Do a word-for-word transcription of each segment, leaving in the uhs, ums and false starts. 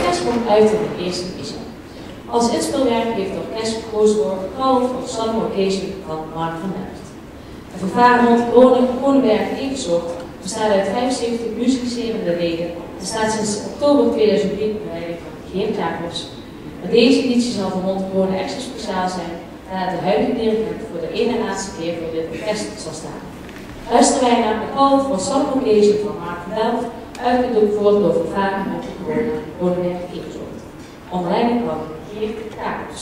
orkest komt uit in de eerste divisie. Als inspelwerk heeft het orkest gekozen voor Call for Some Occasion van Mark van Delft. Het vervaren rond Kronenberg Evenzocht bestaat uit vijfenzeventig muziekserende leden en staat sinds oktober tweeduizend drie onder leiding van Geert Jacobs. Maar deze editie zal voor Montekrone extra speciaal zijn, da de huidige dirigent voor de ene en laatste keer voor dit orkest zal staan. Luisteren wij naar de Call for Some Occasion van Mark van Delft, uitgedoekt voor door vervaren Montekrone Kronenberg Evenzocht. Onder leiding van Geert Jacobs.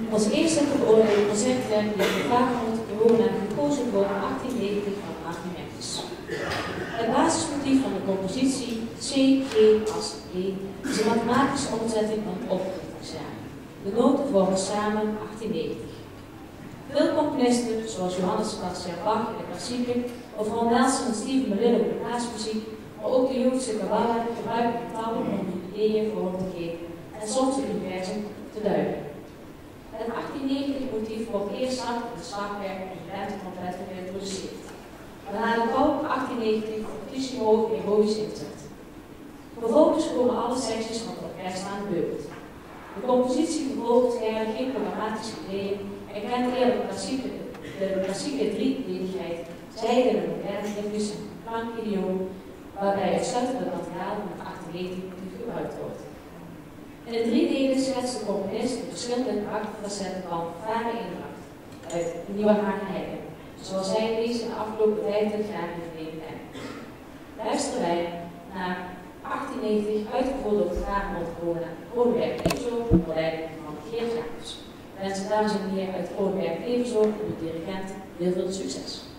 Als eerste te beoordelen concertwerk die de Vageland Corona gekozen voor achttien negentig van Archimedes. Het basismotief van de compositie C, G, as, E is een mathematische omzetting van het oprichtingsjaar. De noten vormen samen achttien negentig. Veel componisten, zoals Johannes Sebastian Bach in de klassieke, of Ron Nelson en Steven Melillo in de blaasmuziek, maar ook de Joodse Kabbalah gebruiken getallen om hun ideeën vorm te geven en soms het universum te duiden. Het achttien negentig motief wordt eerst zacht in het slagwerk en de ruimtetrompet geïntroduceerd, waarna de bouw achttien negentig fortissimo heroïsch inzet. Vervolgens komen alle secties van het orkest aan de beurt. De compositie vervolgt eigenlijk geen programmatische ideeën en kent eerder de klassieke, de klassieke driedeligheid, zijde en moderne ritmes en klankidioom, waarbij uitsluitend het materiaal van het achttien negentig motief gebruikt wordt. In de drie delen schetst de componist de verschillende karakterfacetten van vage eendracht uit Nieuwe Hagenheide, zoals hij deze in de afgelopen vijftig jaar heeft leren kennen. Luisteren wij naar achttien negentig, uitgevoerd door het Vageland Kronenberg Evenzoog, onder leiding van Geert Jacobs. We wensen dames en heren uit Kronenberg Evenzoog en de dirigent heel veel succes.